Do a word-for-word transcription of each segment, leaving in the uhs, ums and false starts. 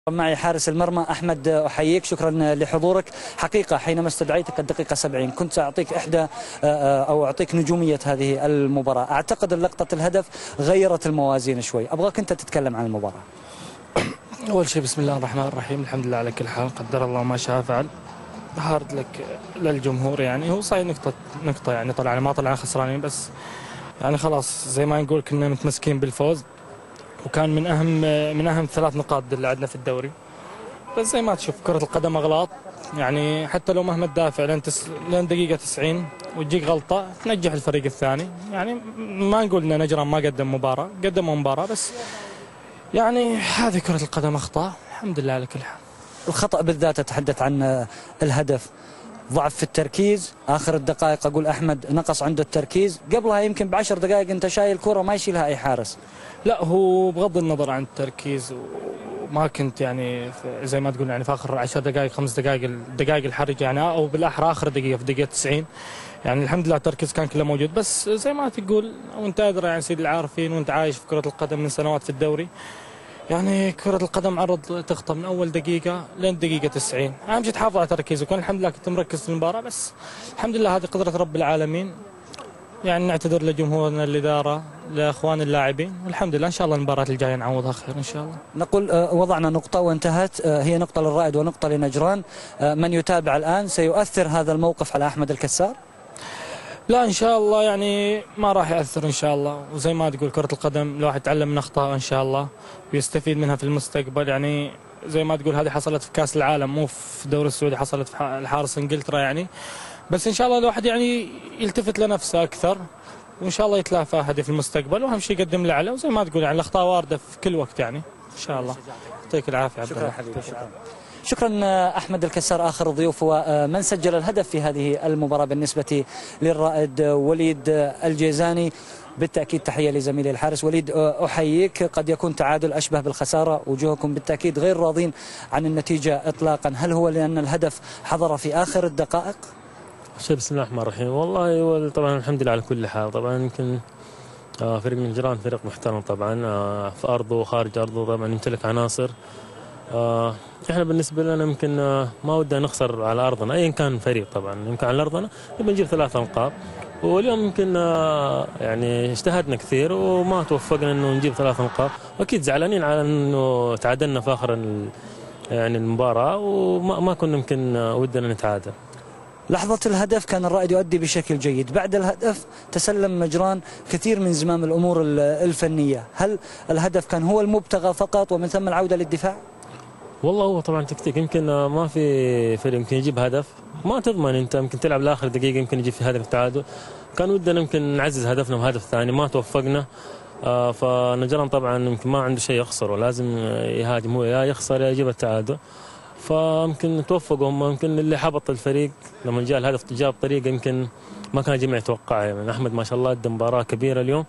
معي حارس المرمى أحمد، أحييك، شكرا لحضورك. حقيقة حينما استدعيتك الدقيقة سبعين كنت سأعطيك إحدى أو أعطيك نجومية هذه المباراة. أعتقد لقطة الهدف غيرت الموازين شوي، أبغاك أنت تتكلم عن المباراة. أول شيء بسم الله الرحمن الرحيم، الحمد لله على كل حال، قدر الله ما شاء فعل. هارد لك للجمهور، يعني هو صحيح نقطة نقطة يعني طلعنا ما طلعنا خسرانين، بس يعني خلاص زي ما نقول كنا متمسكين بالفوز، وكان من أهم من أهم ثلاث نقاط اللي عندنا في الدوري. بس زي ما تشوف كرة القدم أغلاط، يعني حتى لو مهما تدافع لين تس... لين دقيقة تسعين وتجيك غلطة تنجح الفريق الثاني. يعني ما نقول إن نجران ما قدم مباراة، قدموا مباراة، بس يعني هذه كرة القدم أخطاء، الحمد لله على كل حال. الخطأ بالذات أتحدث عن الهدف، ضعف في التركيز، آخر الدقائق أقول أحمد نقص عنده التركيز، قبلها يمكن بعشر دقائق أنت شايل كرة ما يشيلها أي حارس. لا هو بغض النظر عن التركيز، وما كنت يعني زي ما تقول يعني في آخر عشر دقائق خمس دقائق الدقائق الحرجة يعني، أو بالأحرى آخر دقيقة في دقيقة تسعين، يعني الحمد لله التركيز كان كله موجود. بس زي ما تقول وأنت أدرى يعني سيد العارفين وأنت عايش في كرة القدم من سنوات في الدوري، يعني كرة القدم عرض تخطى من أول دقيقة لين دقيقة تسعين، أهم شيء تحافظ على تركيزك. وأنا الحمد لله كنت مركز في المباراة، بس الحمد لله هذه قدرة رب العالمين. يعني نعتذر لجمهورنا الإدارة، لأخوان اللاعبين، والحمد لله إن شاء الله المباراة الجاية نعوضها خير إن شاء الله. نقول وضعنا نقطة وانتهت، هي نقطة للرائد ونقطة لنجران. من يتابع الآن سيؤثر هذا الموقف على أحمد الكسار؟ لا إن شاء الله يعني ما راح يأثر إن شاء الله، وزي ما تقول كرة القدم الواحد يتعلم من أخطائه إن شاء الله ويستفيد منها في المستقبل. يعني زي ما تقول هذه حصلت في كأس العالم، مو في الدوري السعودي، حصلت في الحارس إنجلترا يعني. بس إن شاء الله الواحد يعني يلتفت لنفسه أكثر، وإن شاء الله يتلافى هذه في المستقبل، وأهم شيء يقدم الأعلى. وزي ما تقول يعني الأخطاء واردة في كل وقت يعني إن شاء الله. يعطيك العافية عبد الله. شكرا حبيبي. شكرا. شكرا أحمد الكسار، آخر الضيوف ومن سجل الهدف في هذه المباراة بالنسبة للرائد وليد الجيزاني. بالتأكيد تحية لزميلي الحارس وليد، أحييك. قد يكون تعادل أشبه بالخسارة، وجوهكم بالتأكيد غير راضين عن النتيجة إطلاقا، هل هو لأن الهدف حضر في آخر الدقائق؟ بسم الله الرحمن الرحيم. والله طبعا الحمد لله على كل حال. طبعا يمكن فريق نجران فريق محترم طبعا، في أرضه وخارج أرضه طبعا يمتلك عناصر. احنا بالنسبه لنا يمكن ما ودنا نخسر على ارضنا ايا كان فريق، طبعا يمكن على ارضنا نبي نجيب ثلاث نقاط، واليوم يمكن يعني اجتهدنا كثير وما توفقنا انه نجيب ثلاث نقاط، واكيد زعلانين على انه تعادلنا في اخر يعني المباراه، وما ما كنا يمكن ودنا نتعادل. لحظة الهدف كان الرائد يؤدي بشكل جيد، بعد الهدف تسلم نجران كثير من زمام الأمور الفنية، هل الهدف كان هو المبتغى فقط ومن ثم العودة للدفاع؟ والله هو طبعا تكتيك، يمكن ما في فريق يمكن يجيب هدف ما تضمن، انت يمكن تلعب لاخر دقيقه يمكن يجي في هدف التعادل. كان ودنا يمكن نعزز هدفنا بهدف ثاني، ما توفقنا. آه فنجران طبعا يمكن ما عنده شيء يخسره، لازم يهاجم، هو يا يخسر يا يجيب التعادل. فيمكن توفقوا هم، يمكن اللي حبط الفريق لما جاء الهدف جاء بطريقه يمكن ما كان الجميع يتوقعها. يعني احمد ما شاء الله قدم مباراه كبيره اليوم،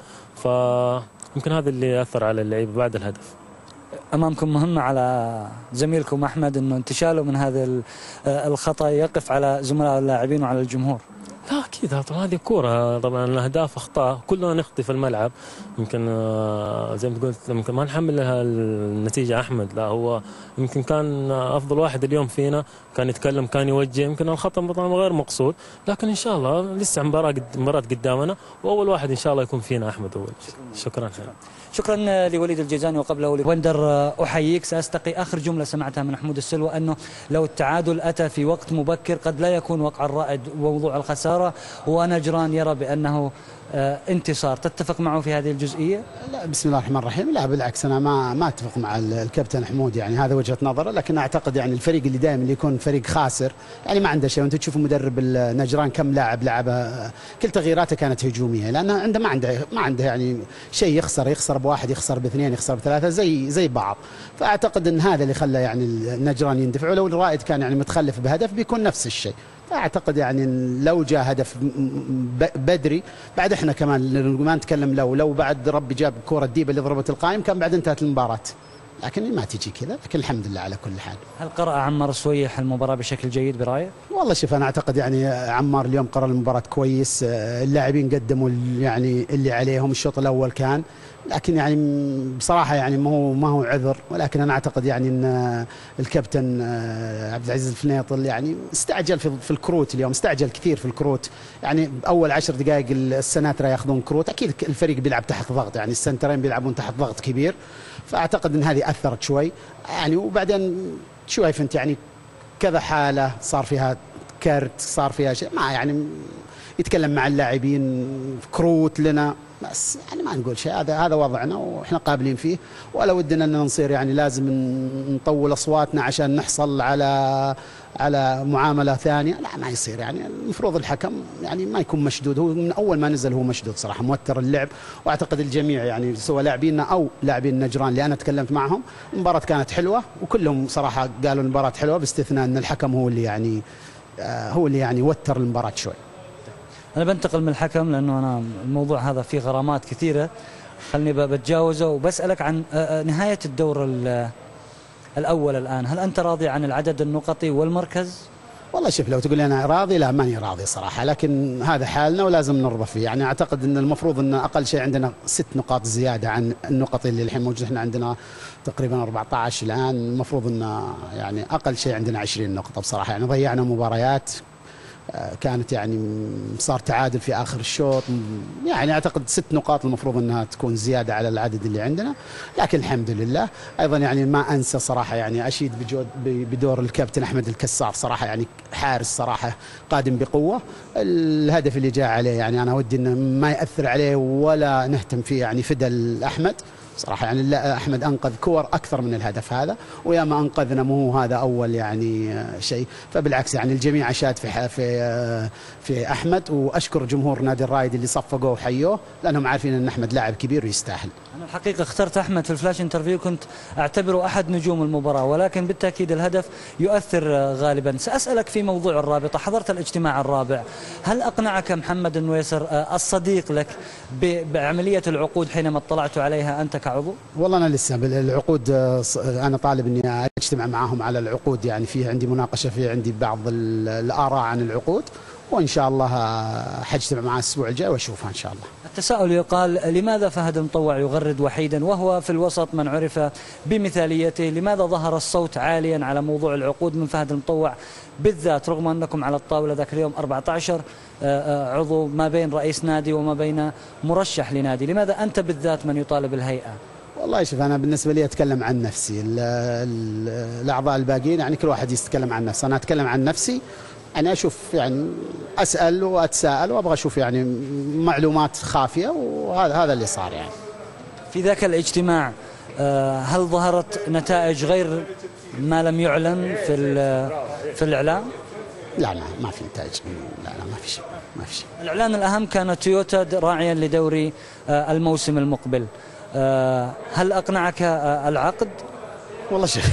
فيمكن هذا اللي اثر على اللعيبه بعد الهدف. أمامكم مهمة على زميلكم أحمد أنه انتشاله من هذا الخطأ يقف على زملاء اللاعبين وعلى الجمهور. لا أكيد طبعا هذه كورة، طبعا الأهداف أخطاء كلنا نخطي في الملعب، يمكن زي ما قلت يمكن ما نحمل لها النتيجة أحمد، لا هو يمكن كان أفضل واحد اليوم فينا، كان يتكلم كان يوجه، يمكن الخطأ طبعا غير مقصود، لكن إن شاء الله لسه مباراة مباراة قدامنا، وأول واحد إن شاء الله يكون فينا أحمد أول. شكرا شكرا, شكرا لوليد الجيزاني وقبله وندر. أحييك. سأستقي آخر جملة سمعتها من حمود السلوى أنه لو التعادل أتى في وقت مبكر قد لا يكون وقع الرائد وموضوع الخسارة، ونجران يرى بأنه انتصار. تتفق معه في هذه الجزئية؟ لا بسم الله الرحمن الرحيم، لا بالعكس أنا ما ما أتفق مع الكابتن حمود، يعني هذا وجهة نظره، لكن أعتقد يعني الفريق اللي دائما اللي يكون فريق خاسر يعني ما عنده شيء. وأنتم تشوفوا مدرب نجران كم لاعب لعبه، كل تغييراته كانت هجومية، لأنه عنده ما عنده ما عنده يعني شيء يخسر، يخسر بواحد يخسر باثنين يخسر بثلاثة زي زي بعض. فأعتقد أن هذا اللي خلى يعني النجران يندفعوا. لو الرائد كان يعني متخلف بهدف بيكون نفس الشيء. أعتقد يعني لو جاء هدف بدري بعد احنا كمان ما نتكلم، لو لو بعد ربي جاب كرة ديبة اللي ضربت القائم كان بعد انتهت المباراة. لكن ما تجي كذا، لكن الحمد لله على كل حال. هل قرأ عمار السويح المباراة بشكل جيد برأيك؟ والله شوف انا اعتقد يعني عمار اليوم قرأ المباراة كويس، اللاعبين قدموا يعني اللي عليهم. الشوط الاول كان، لكن يعني بصراحة يعني ما هو ما هو عذر، ولكن انا اعتقد يعني ان الكابتن عبد العزيز الفنيطل يعني استعجل في في الكروت اليوم، استعجل كثير في الكروت. يعني اول عشر دقائق السناترا ياخذون كروت، اكيد الفريق بيلعب تحت ضغط، يعني السنترين بيلعبون تحت ضغط كبير، فاعتقد ان هذه اثرت شوي يعني. وبعدين شوي فهمت يعني كذا حالة صار فيها كرت، صار فيها شيء ما يعني يتكلم مع اللاعبين كروت لنا، بس يعني ما نقول شيء. هذا هذا وضعنا واحنا قابلين فيه، ولا ودنا ان نصير يعني لازم نطول اصواتنا عشان نحصل على على معامله ثانيه. لا ما يصير يعني. المفروض الحكم يعني ما يكون مشدود، هو من اول ما نزل هو مشدود صراحه، موتر اللعب. واعتقد الجميع يعني سواء لاعبينا او لاعبين نجران اللي انا تكلمت معهم، المباراه كانت حلوه وكلهم صراحه قالوا المباراه حلوه، باستثناء ان الحكم هو اللي يعني آه هو اللي يعني وتر المباراه شوي. أنا بنتقل من الحكم لأنه أنا الموضوع هذا فيه غرامات كثيرة، خلني بتجاوزه وبسألك عن نهاية الدور الأول الآن. هل أنت راضي عن العدد النقطي والمركز؟ والله شوف، لو تقول لي أنا راضي، لا ماني راضي صراحة، لكن هذا حالنا ولازم نرضى فيه. يعني أعتقد أن المفروض أن أقل شيء عندنا ست نقاط زيادة عن النقط اللي الحين موجودة. احنا عندنا تقريبا أربعة عشر الآن، المفروض أن يعني أقل شيء عندنا عشرين نقطة بصراحة. يعني ضيعنا مباريات كانت يعني صار تعادل في آخر الشوط، يعني أعتقد ست نقاط المفروض أنها تكون زيادة على العدد اللي عندنا، لكن الحمد لله. أيضا يعني ما أنسى صراحة يعني أشيد بجود بدور الكابتن أحمد الكسار صراحة، يعني حارس صراحة قادم بقوة. الهدف اللي جاء عليه يعني أنا ودي أنه ما يأثر عليه ولا نهتم فيه، يعني فدى الأحمد صراحة. يعني أحمد أنقذ كور أكثر من الهدف هذا، ويا ما أنقذنا مو هذا أول يعني شيء. فبالعكس يعني الجميع أشاد في في في أحمد، وأشكر جمهور نادي الرائد اللي صفقوه وحيوه، لأنهم عارفين أن أحمد لاعب كبير ويستاهل. أنا الحقيقة اخترت أحمد في الفلاش انترفيو، كنت أعتبره أحد نجوم المباراة، ولكن بالتأكيد الهدف يؤثر غالبا. سأسألك في موضوع الرابطة، حضرت الاجتماع الرابع، هل أقنعك محمد النويسر الصديق لك بعملية العقود حينما اطلعت عليها أنت كعضو؟ والله أنا لسه بالعقود، أنا طالب إني أجتمع معهم على العقود، يعني فيه عندي مناقشة، فيه عندي بعض الآراء عن العقود، وإن شاء الله حجتمع معه الأسبوع الجاي وأشوفها إن شاء الله. التساؤل يقال لماذا فهد المطوع يغرد وحيدا وهو في الوسط من عرف بمثاليته؟ لماذا ظهر الصوت عاليا على موضوع العقود من فهد المطوع بالذات، رغم أنكم على الطاولة ذاك اليوم أربعة عشر عضو ما بين رئيس نادي وما بين مرشح لنادي؟ لماذا أنت بالذات من يطالب الهيئة؟ والله شوف، أنا بالنسبة لي أتكلم عن نفسي، الأعضاء الباقيين يعني كل واحد يتكلم عن نفسه، أنا أتكلم عن نفسي. أنا أشوف يعني أسأل وأتساءل وأبغى أشوف يعني معلومات خافية، وهذا هذا اللي صار. يعني في ذاك الاجتماع هل ظهرت نتائج غير ما لم يعلن في في الإعلام؟ لا لا ما في نتائج، لا لا ما في شيء، ما في شيء. الإعلان الأهم كان تويوتا راعيا لدوري الموسم المقبل، هل أقنعك العقد؟ والله شيء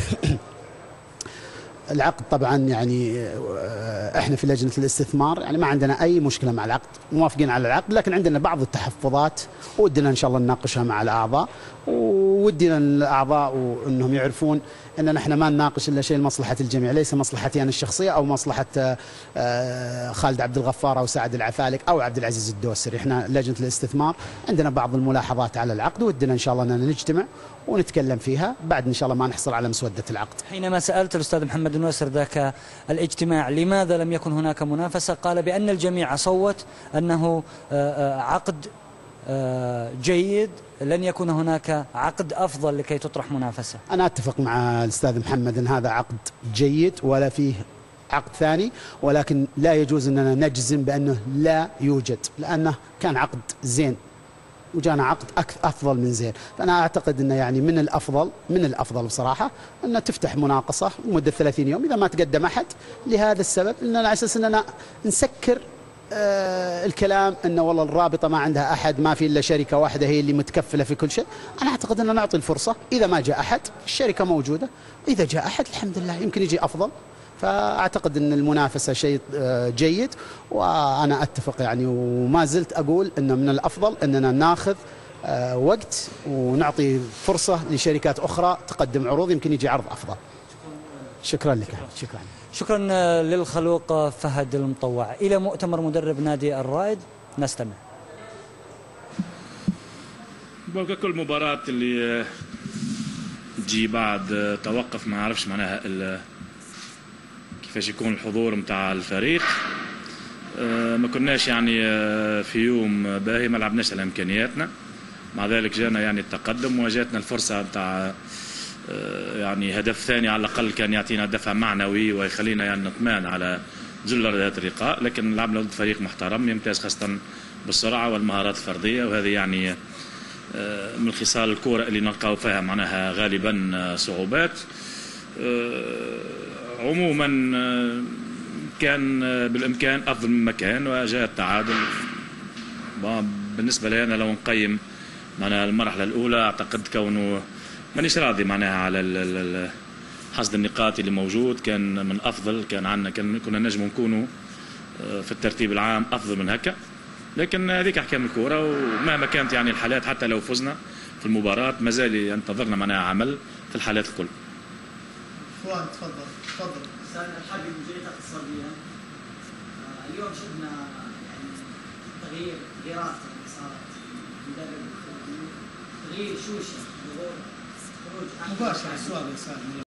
العقد طبعا يعني احنا في لجنة الاستثمار يعني ما عندنا اي مشكلة مع العقد، موافقين على العقد، لكن عندنا بعض التحفظات ودنا ان شاء الله نناقشها مع الاعضاء، ودنا الاعضاء انهم يعرفون ان احنا ما نناقش الا شيء لمصلحة الجميع، ليس مصلحتي انا الشخصية او مصلحة خالد عبد الغفار او سعد العفالك او عبد العزيز الدوسري. احنا لجنة الاستثمار عندنا بعض الملاحظات على العقد، ودنا ان شاء الله ان نجتمع ونتكلم فيها بعد ان شاء الله ما نحصل على مسودة العقد. حينما سألت الأستاذ محمد النويسر ذاك الاجتماع لماذا لم يكن هناك منافسة، قال بأن الجميع صوت أنه عقد جيد، لن يكون هناك عقد أفضل لكي تطرح منافسة. أنا أتفق مع الأستاذ محمد أن هذا عقد جيد ولا فيه عقد ثاني، ولكن لا يجوز أننا نجزم بأنه لا يوجد، لأنه كان عقد زين وجانا عقد أفضل من زين. فأنا أعتقد أنه يعني من الأفضل من الأفضل بصراحة أن تفتح مناقصة مدة ثلاثين يوم إذا ما تقدم أحد، لهذا السبب أننا على أساس أننا نسكر آه الكلام أنه والله الرابطة ما عندها أحد، ما في إلا شركة واحدة هي اللي متكفلة في كل شيء. أنا أعتقد أننا نعطي الفرصة، إذا ما جاء أحد الشركة موجودة، إذا جاء أحد الحمد لله يمكن يجي أفضل. فأعتقد أن المنافسة شيء جيد، وأنا أتفق يعني وما زلت أقول أن من الأفضل أننا ناخذ وقت ونعطي فرصة لشركات أخرى تقدم عروض يمكن يجي عرض أفضل. شكرا لك. شكرا شكرا للخلوق فهد المطوع. إلى مؤتمر مدرب نادي الرائد نستمع. كل مباراة اللي تجي بعد توقف ما نعرفش معناها كيفاش يكون الحضور متاع الفريق. ما كناش يعني في يوم باهي، ما لعبناش على امكانياتنا، مع ذلك جانا يعني التقدم وجاتنا الفرصه نتاع يعني هدف ثاني على الاقل كان يعطينا دفع معنوي ويخلينا يعني نطمئن على جل هذا اللقاء. لكن لعبنا ضد فريق محترم يمتاز خاصه بالسرعه والمهارات الفرديه، وهذه يعني من خصال الكره اللي نلقاو فيها معناها غالبا صعوبات. عموما كان بالامكان افضل مما كان وجاء التعادل. بالنسبه لي انا لو نقيم معناها المرحله الاولى اعتقد كونه مانيش راضي معناها على حصد النقاط اللي موجود، كان من افضل، كان عندنا كان كنا نجم نكونوا في الترتيب العام افضل من هكا. لكن هذيك احكام الكوره، ومهما كانت يعني الحالات حتى لو فزنا في المباراه مازال ينتظرنا معناها عمل في الحالات الكل. فؤاد تفضل تفضل. استاذ الحاج من جهه اقتصاديه اليوم شفنا يعني تغيير تغييرات اللي صارت مدرب تغيير شوشه، خروج مباشر السؤال يا سالم.